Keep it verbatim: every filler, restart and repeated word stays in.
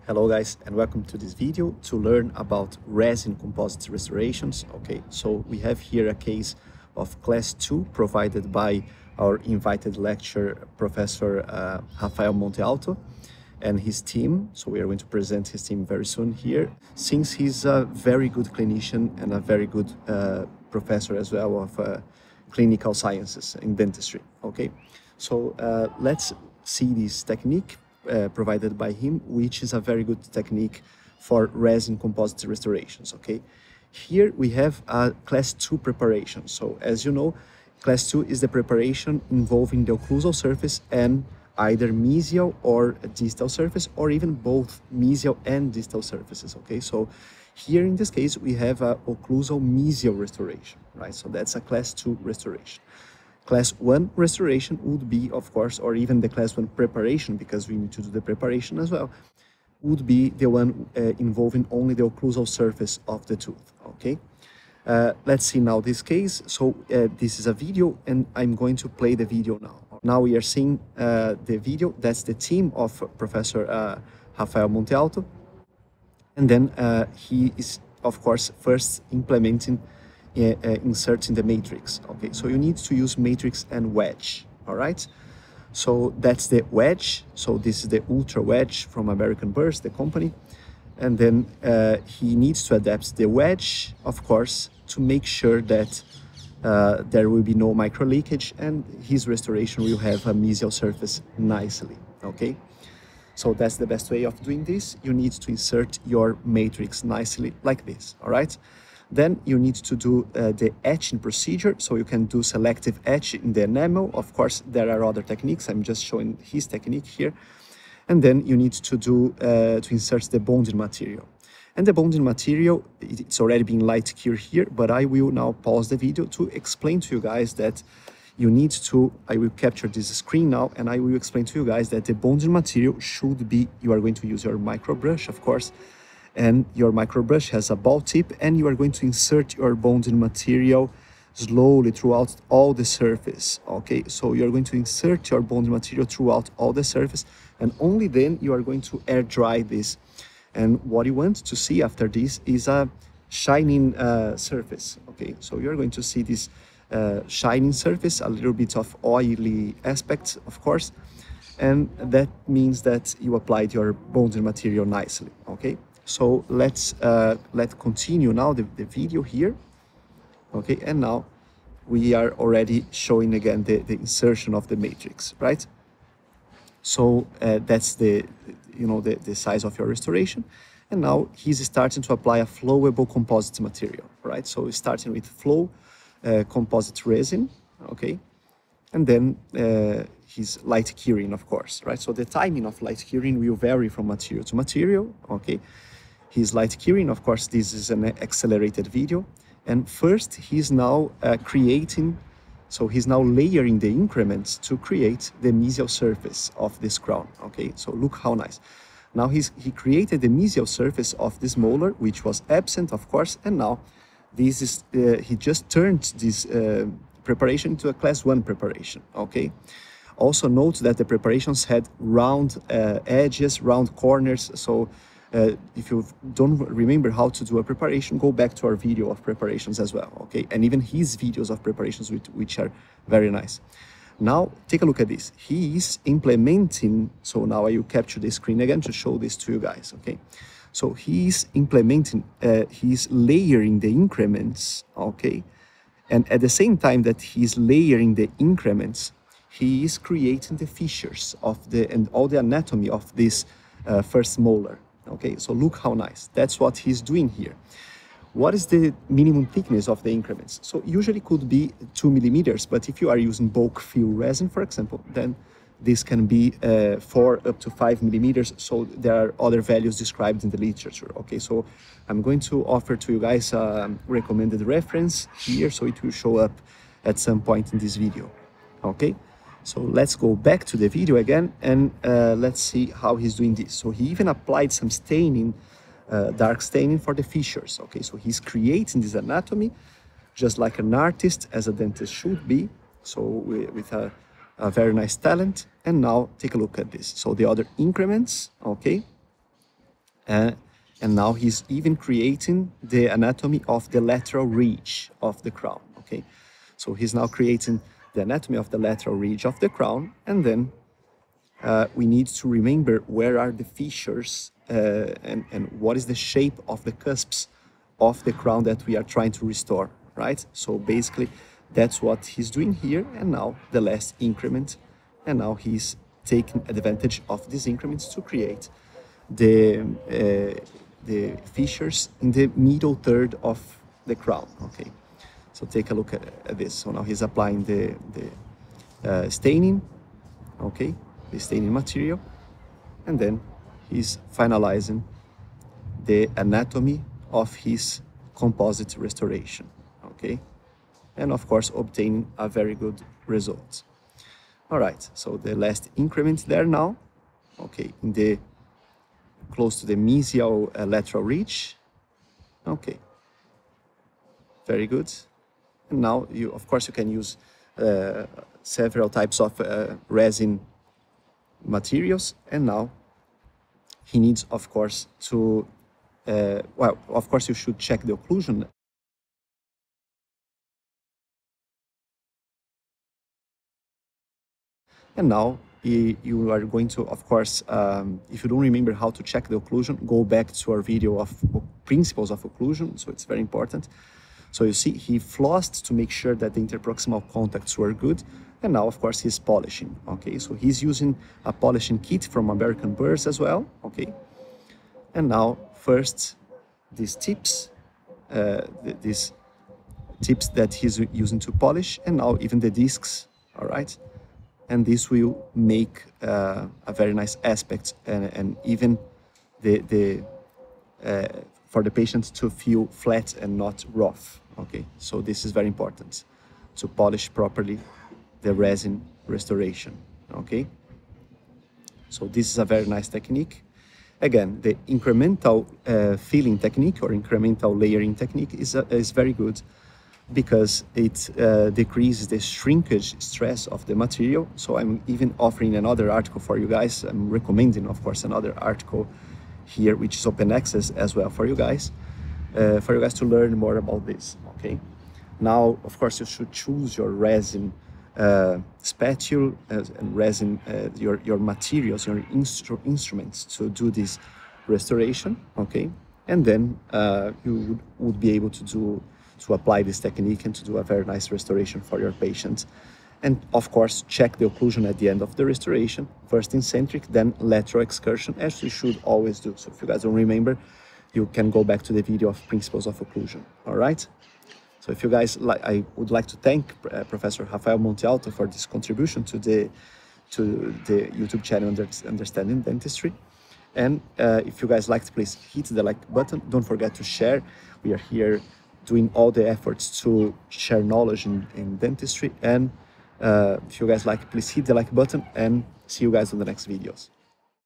Hello guys, and welcome to this video to learn about resin composite restorations. Okay, so we have here a case of class two provided by our invited lecturer, Professor uh, Raphael Monte Alto and his team. So we are going to present his team very soon here, since he's a very good clinician and a very good uh, professor as well of uh, clinical sciences in dentistry. Okay, so uh, let's see this technique Uh, provided by him, which is a very good technique for resin composite restorations. Okay, here we have a class two preparation. So as you know, class two is the preparation involving the occlusal surface and either mesial or distal surface, or even both mesial and distal surfaces. Okay, so here in this case we have a occlusal mesial restoration, right? So that's a class two restoration. Class one restoration would be, of course, or even the class one preparation, because we need to do the preparation as well, would be the one uh, involving only the occlusal surface of the tooth, okay? Uh, let's see now this case. So uh, this is a video, and I'm going to play the video now. Now we are seeing uh, the video. That's the team of Professor uh, Raphael Monte Alto. And then uh, he is, of course, first implementing Uh, uh, inserting the matrix. Okay, so you need to use matrix and wedge. All right, so that's the wedge. So this is the ultra wedge from American Burst, the company, and then uh, he needs to adapt the wedge, of course, to make sure that uh, there will be no micro leakage and his restoration will have a mesial surface nicely. Okay, so that's the best way of doing this. You need to insert your matrix nicely like this. All right. Then you need to do uh, the etching procedure, so you can do selective etch in the enamel. Of course, there are other techniques. I'm just showing his technique here. And then you need to do uh, to insert the bonding material. And the bonding material, it's already been light cured here, but I will now pause the video to explain to you guys that you need to, I will capture this screen now, and I will explain to you guys that the bonding material should be, you are going to use your micro brush, of course, and your micro brush has a ball tip, and you are going to insert your bonding material slowly throughout all the surface. Okay, so you're going to insert your bonding material throughout all the surface, and only then you are going to air dry this. And what you want to see after this is a shining uh, surface. Okay, so you're going to see this uh, shining surface, a little bit of oily aspect, of course, and that means that you applied your bonding material nicely. Okay, so let's uh, let's continue now the, the video here. Okay, and now we are already showing again the, the insertion of the matrix, right? So uh, that's the, you know, the, the size of your restoration. And now he's starting to apply a flowable composite material, right? So starting with flow uh, composite resin, okay? And then uh, he's light curing, of course, right? So the timing of light curing will vary from material to material, okay? He's light curing, of course, this is an accelerated video. And first, he's now uh, creating, so he's now layering the increments to create the mesial surface of this crown, okay? So look how nice. Now he's, he created the mesial surface of this molar, which was absent, of course, and now this is, uh, he just turned this uh, preparation to a class one preparation, okay? Also note that the preparations had round uh, edges, round corners, so Uh, if you don't remember how to do a preparation, go back to our video of preparations as well, okay? And even his videos of preparations, which, which are very nice. Now, take a look at this. He is implementing, so now I will capture the screen again to show this to you guys, okay? So he is implementing, uh, he's layering the increments, okay? And at the same time that he's layering the increments, he is creating the fissures of the, and all the anatomy of this uh, first molar. Okay, so look how nice. That's what he's doing here. What is the minimum thickness of the increments? So usually could be two millimeters, but if you are using bulk fill resin, for example, then this can be uh, four up to five millimeters. So there are other values described in the literature. Okay, so I'm going to offer to you guys a recommended reference here, so it will show up at some point in this video. Okay. So let's go back to the video again, and uh, let's see how he's doing this. So he even applied some staining, uh, dark staining for the fissures. Okay, so he's creating this anatomy just like an artist, as a dentist should be. So with a, a very nice talent. And now take a look at this. So the other increments, okay. Uh, and now he's even creating the anatomy of the lateral ridge of the crown, okay? So he's now creating the anatomy of the lateral ridge of the crown, and then uh, we need to remember where are the fissures uh, and, and what is the shape of the cusps of the crown that we are trying to restore, right? So basically, that's what he's doing here, and now the last increment, and now he's taking advantage of these increments to create the uh, the fissures in the middle third of the crown. Okay, so take a look at, at this. So now he's applying the the uh, staining, okay, the staining material, and then he's finalizing the anatomy of his composite restoration. Okay, and of course obtaining a very good result. All right, so the last increment there now, okay, in the close to the mesial uh, lateral ridge. Okay, very good. And now you, of course, you can use uh, several types of uh, resin materials. And now he needs, of course, to, uh, well, of course, you should check the occlusion. And now you are going to, of course, um, if you don't remember how to check the occlusion, go back to our video of principles of occlusion. So it's very important. So you see, he flossed to make sure that the interproximal contacts were good. And now, of course, he's polishing. Okay, so he's using a polishing kit from American Burrs as well. Okay, and now first these tips, uh, these tips that he's using to polish, and now even the discs. All right. And this will make uh, a very nice aspect, and, and even the, the uh, for the patient to feel flat and not rough. Okay, so this is very important to polish properly the resin restoration. Okay, so this is a very nice technique. Again, the incremental uh, filling technique or incremental layering technique is, uh, is very good, because it uh, decreases the shrinkage stress of the material. So I'm even offering another article for you guys. I'm recommending, of course, another article here, which is open access as well for you guys, uh, for you guys to learn more about this, okay? Now, of course, you should choose your resin uh, spatule uh, and resin, uh, your, your materials, your instru instruments to do this restoration, okay? And then uh, you would, would be able to do to apply this technique and to do a very nice restoration for your patient. And of course, check the occlusion at the end of the restoration, first in-centric, then lateral excursion, as you should always do. So if you guys don't remember, you can go back to the video of principles of occlusion, all right? So if you guys, like, I would like to thank uh, Professor Raphael Monte Alto for this contribution to the, to the YouTube channel Understanding Dentistry. And uh, if you guys liked, please hit the like button. Don't forget to share. We are here doing all the efforts to share knowledge in, in dentistry. And uh, if you guys like, please hit the like button, and see you guys on the next videos.